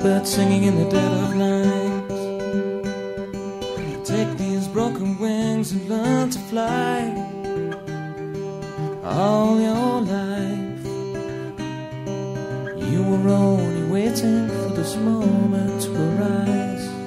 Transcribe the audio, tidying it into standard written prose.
blackbirds singing in the dead of night. Take these broken wings and learn to fly. All your life you were only waiting for this moment to arise.